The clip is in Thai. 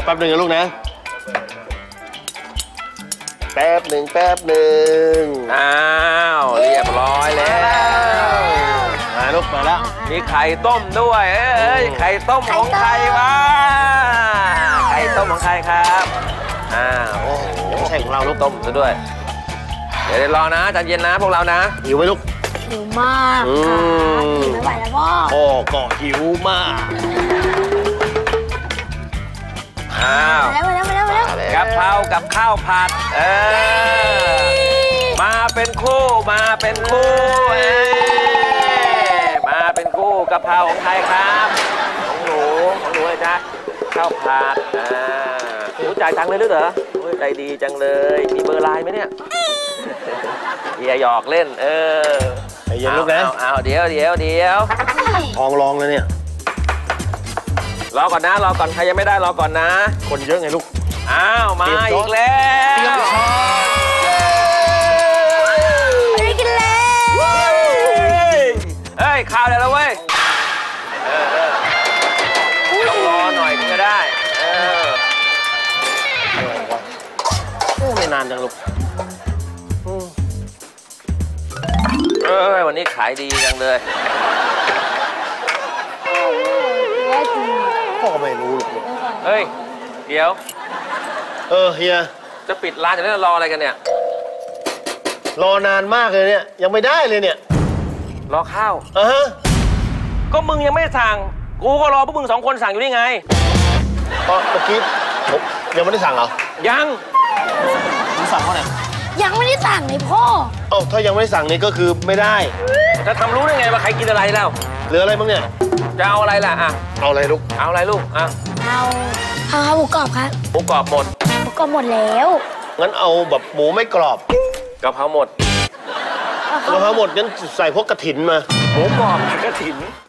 แป๊บหนึ่งนะลูกนะแป๊บหนึ่งอ้าวเรียบร้อยแล้วมาลูกมาแล้วมีไข่ต้มด้วยไข่ต้มของใครวะไข่ต้มของใครครับโอ้โหไม่ใช่ของเราลูกต้มซะด้วยเดี๋ยวรอนะใจเย็นนะพวกเรานะหิวไหมลูกหิวมากหิวไม่ไหวแล้วพ่อก็หิวมากมาแล้วกะเพรากับข้าวผัดมาเป็นคู่มาเป็นคู่กะเพราของใครครับของหนูเลยจ้ะข้าวผัดหนูจ่ายตังค์เลยหรือเหรอใจดีจังเลยมีเบอร์ไลน์ไหมเนี่ยเฮียหยอกเล่นใจเย็นลูกนะเอาเดี๋ยวทองรองเลยเนี่ยรอก่อนนะรอก่อนใครยังไม่ได้รอก่อนนะคนเยอะไงลูกมาอีกแล้วไปกินแล้วข้าวได้แล้วเว้ยต้องรอหน่อยก็ได้ไม่นานจังลูกวันนี้ขายดีจังเลยพ่อก็ไม่รู้ลูกเดี๋ยวเฮียจะปิดร้านจะเล่นรออะไรกันเนี่ยรอนานมากเลยเนี่ยยังไม่ได้เลยเนี่ยรอข้าวก็มึงยังไม่สั่งกูก็รอพวกมึง2 คนสั่งอยู่นี่ไงเมื่อกี้ผมยังไม่ได้สั่งเหรอยังมึงสั่งเท่าไหร่ยังไม่ได้สั่งเลยพ่อถ้ายังไม่ได้สั่งนี่ก็คือไม่ได้จะทำรู้ได้ไงว่าใครกินอะไรแล้วเหลืออะไรบ้างเนี่ยจะเอาอะไรล่ะเอาอะไรลูกเอาอะไรลูกเอาหมูกรอบครับหมูกรอบหมดแล้วงั้นเอาแบบหมูไม่กรอบกะเพราหมดงั้นใส่พวกกระถินมาหมูกรอบกระถิน